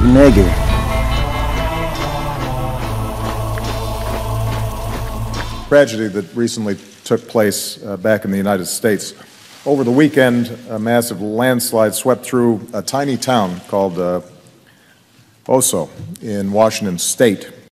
Mega. Tragedy that recently took place back in the United States. Over the weekend, a massive landslide swept through a tiny town called Oso in Washington State.